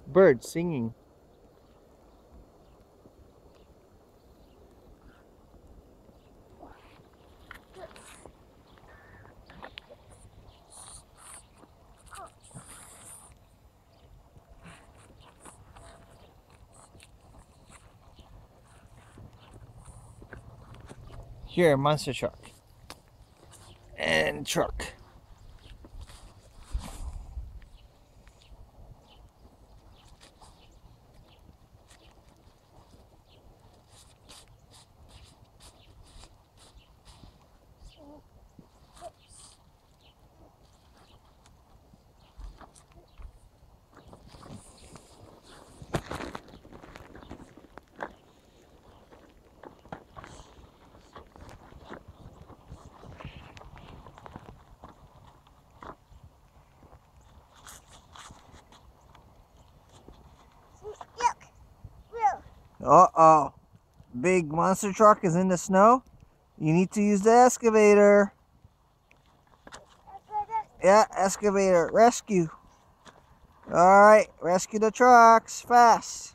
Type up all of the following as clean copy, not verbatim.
Birds singing. Here, monster truck. And truck. Uh-oh. Big monster truck is in the snow. You need to use the excavator. Yeah, excavator. Rescue. Alright, rescue the trucks. Fast.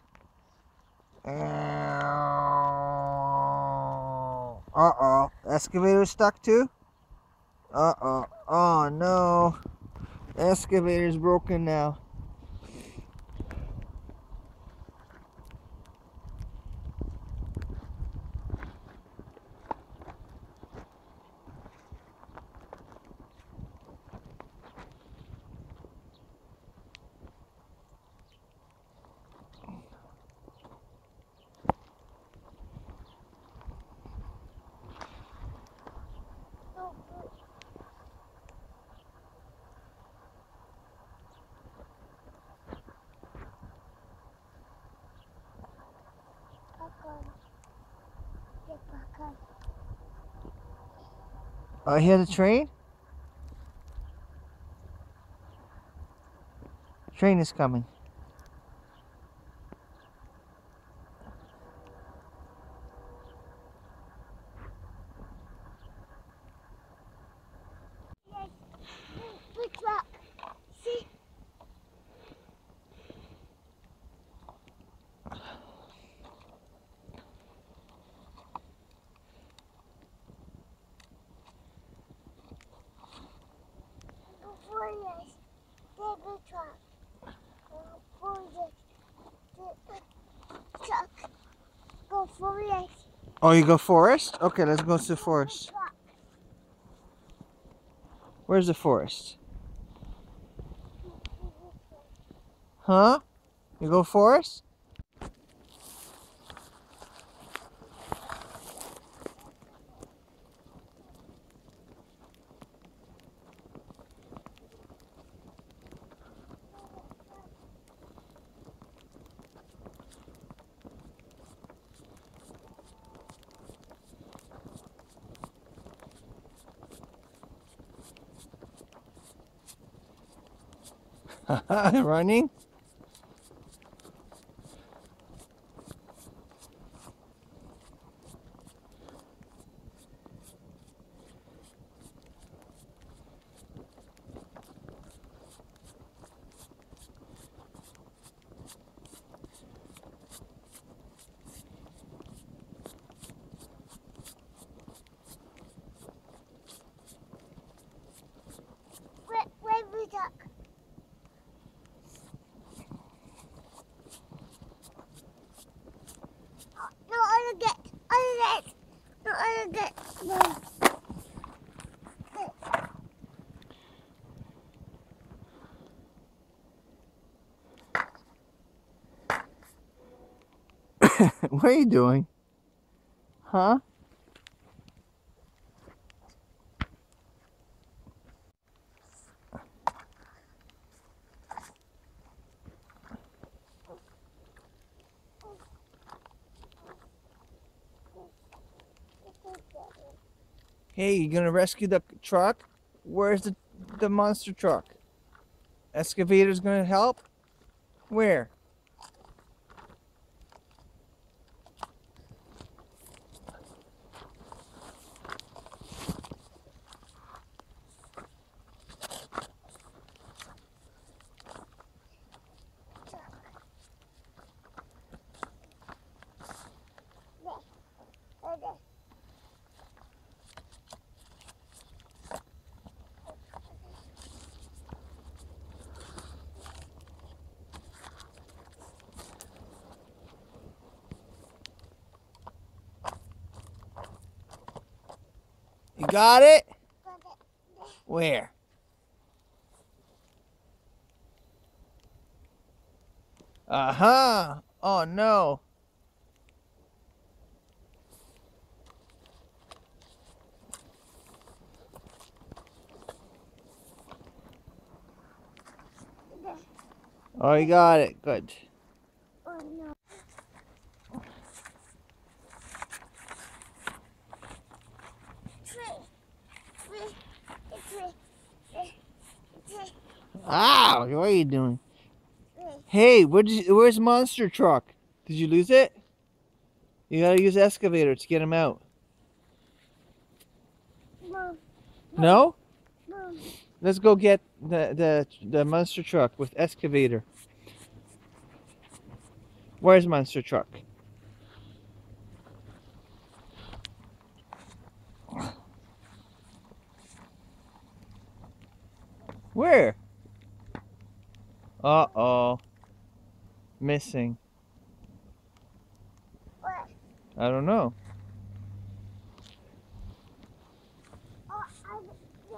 Uh-oh. Excavator stuck too? Uh-oh. Oh no. The excavator's broken now. Oh, hear the train? Train is coming. Big truck. See? Go for this. The big truck. Go for this. The truck. Go for this. Oh, you go forest? Okay, let's go to the forest. Where's the forest? Huh? You go forest? Running? Where we duck? No, I don't get. I don't get. No, I don't get. No. What are you doing? Huh? Hey, you gonna rescue the truck? Where's the monster truck? Excavator's gonna help? Where? got it? Got it. Where? Uh-huh. Oh, no. Oh, you got it. Good. Oh no. Ow, what are you doing? Hey, where's Monster Truck? Did you lose it? You gotta use excavator to get him out. Mom, No? Mom. Let's go get the Monster Truck with excavator. Where's Monster Truck? Where? Uh-oh. Missing. What? I don't know. Oh, I'm there.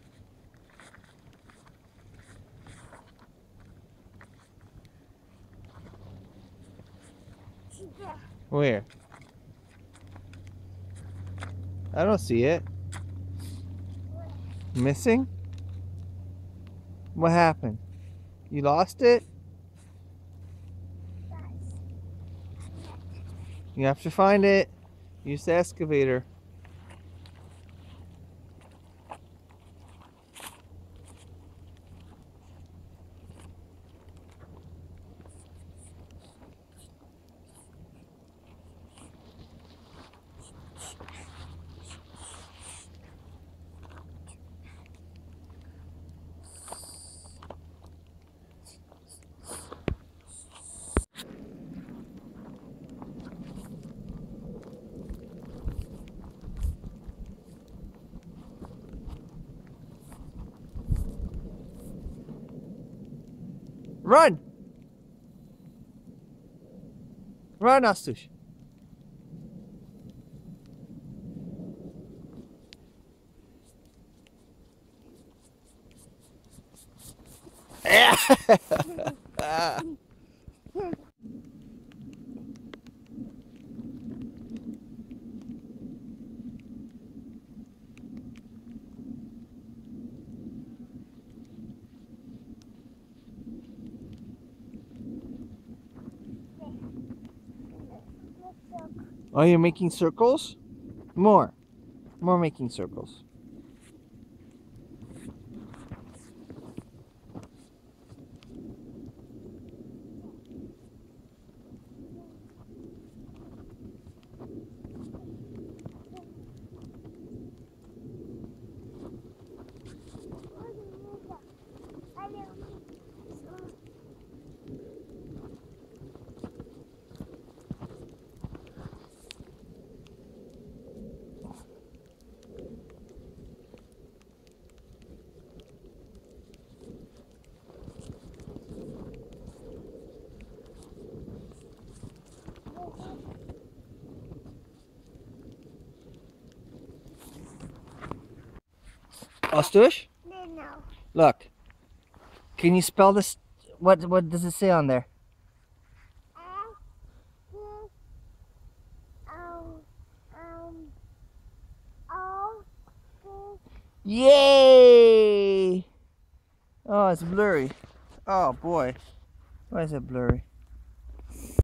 She's there. Where? I don't see it. Missing? What happened? You lost it? You have to find it. Use the excavator. Run! Run, Astush. Oh, you're making circles? More. More making circles. Astush? No. Look. Can you spell this? What does it say on there? Yay! Oh, it's blurry. Oh boy. Why is it blurry?